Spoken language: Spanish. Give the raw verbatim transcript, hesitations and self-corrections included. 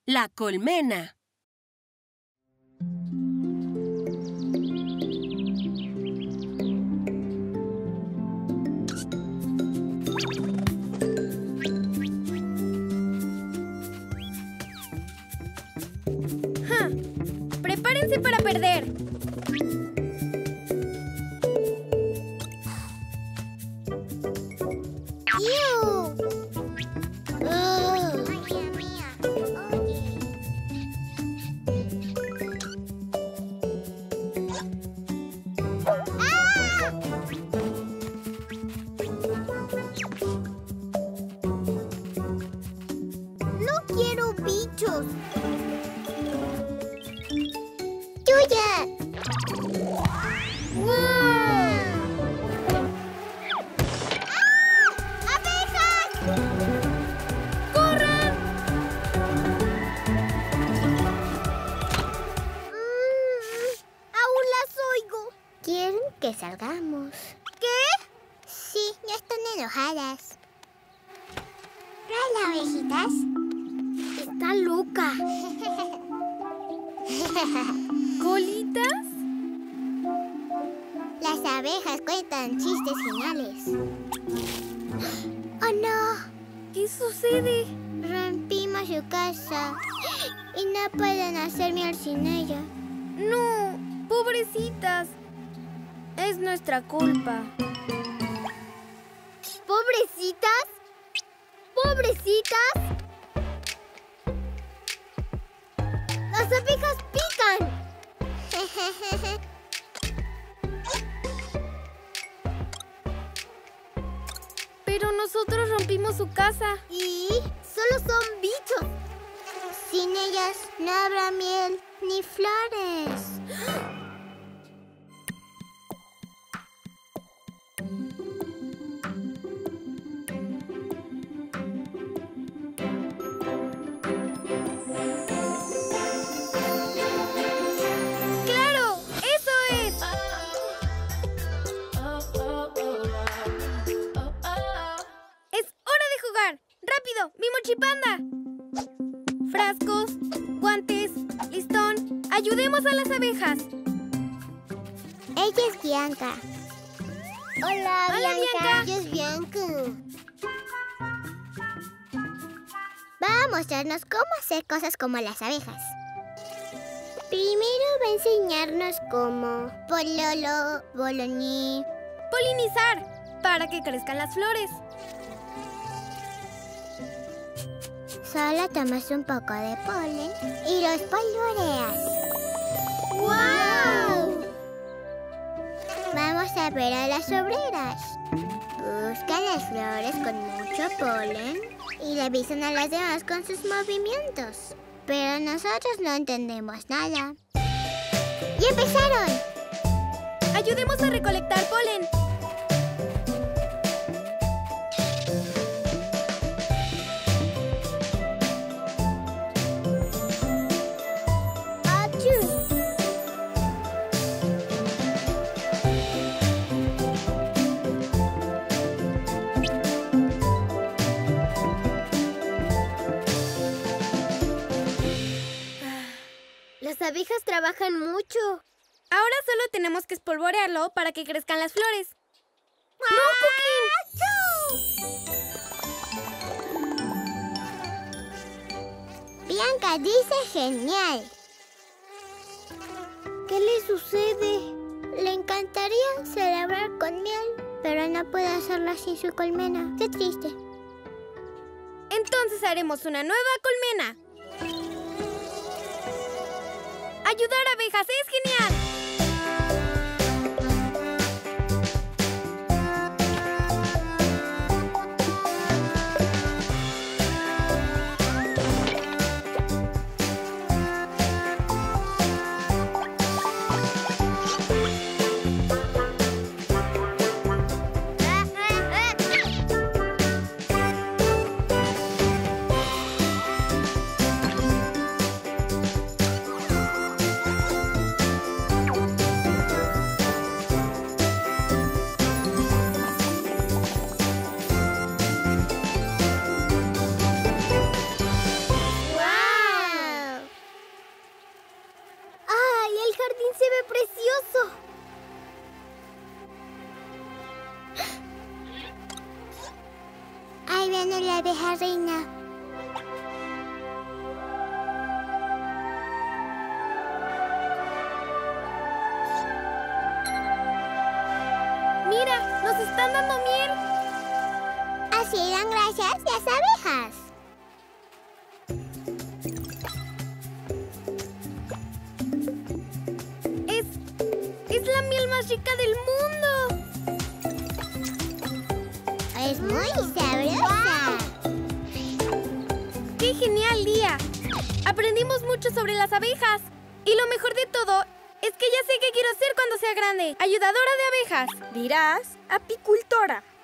La colmena. ¡Ja! ¡Prepárense para perder! ¡Iu! ¡Ugh! ¡No quiero bichos! ¡Tuya! ¡Wow! ¡Corran! Aún las oigo. ¿Quieren que salgamos? ¿Qué? Sí, ya están enojadas. Hola, ovejitas. Está loca. ¿Colitas? Las abejas cuentan chistes finales. ¡Oh, no! ¿Qué sucede? Rompimos su casa y no pueden hacer miel sin ella. No, pobrecitas. Es nuestra culpa. ¿Pobrecitas? ¿Pobrecitas? ¡Las abejas pican! Pero nosotros rompimos su casa. Y solo son bichos. Sin ellas no habrá miel ni flores. ¡Claro! ¡Eso es! ¡Es hora de jugar! ¡Rápido! ¡Mi mochipanda! Frascos, guantes, listón. ¡Ayudemos a las abejas! Ella es Bianca. Hola, Hola, Bianca. Ella es Bianca. Va a mostrarnos cómo hacer cosas como las abejas. Primero va a enseñarnos cómo pololo, boloní. Polinizar, para que crezcan las flores. Solo tomas un poco de polen y los polvoreas. ¡Wow! Vamos a ver a las obreras. Buscan las flores con mucho polen y le avisan a las demás con sus movimientos. Pero nosotros no entendemos nada. ¡Y empezaron! Ayudemos a recolectar polen. ¡Achú! Las abejas trabajan mucho. Ahora solo tenemos que espolvorearlo para que crezcan las flores. ¡No, Cookie! Bianca dice genial. ¿Qué le sucede? Le encantaría celebrar con miel, pero no puede hacerlo sin su colmena. Qué triste. Entonces haremos una nueva colmena. ¡Ayudar a abejas es genial! reina. ¡Mira! ¡Nos están dando miel! Así dan gracias las abejas. ¡Es... es la miel más rica del mundo! Es muy sabrosa. ¡Qué genial día! Aprendimos mucho sobre las abejas. Y lo mejor de todo es que ya sé qué quiero ser cuando sea grande. Ayudadora de abejas. Dirás apicultora.